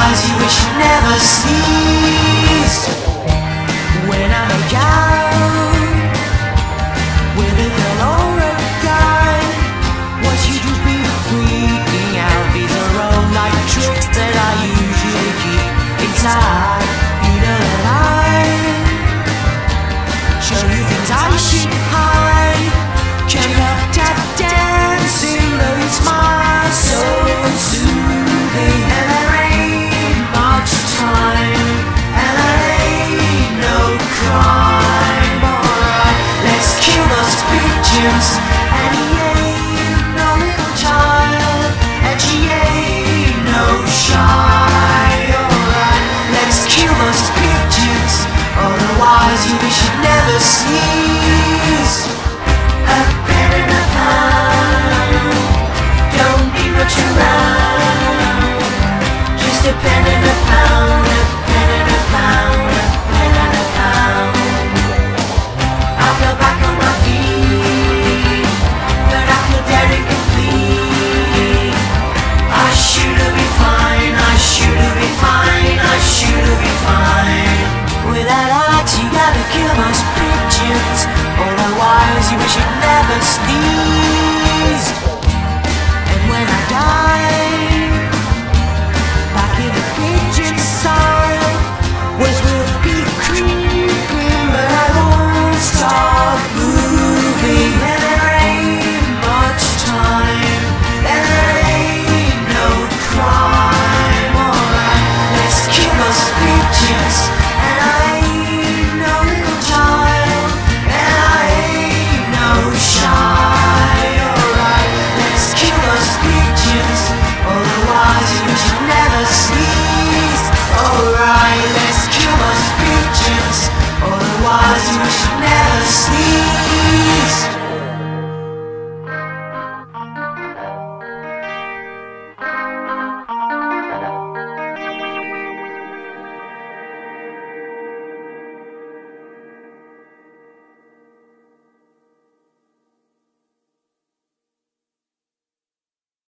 otherwise you wish you never sneezed. When I'm young, with a girl or a guy, what you do be freaking out. These are all like tricks that I usually keep inside. You know that I show you things I should hide. Can't help tap dancing, though it's my soul soothing. And there ain't much time, and there ain't no crime. Alright, let's kill those pigeons. And he ain't no little child, and she ain't no shy. Alright, let's kill those pigeons, otherwise you wish you'd never sneeze. A pen and a pound don't need much around. Just a pen and a pound, a pen and a pound, a pen and a pound. I fell back on my feet, but I feel dead and complete. I should have been fine, I should have been fine, I should have been fine. With that axe you gotta kill those pigeons, otherwise you wish you'd never sneezed. And when I die, back in the pigeon soil, was will be creeping, but I won't stop moving. And there ain't much time, and there ain't no crime. Alright, let's kill those pigeons. And I ain't no little child, and I ain't no shy. Alright, let's kill those pigeons, otherwise you should never sneeze. Alright, let's kill those pigeons, otherwise you should never sneeze.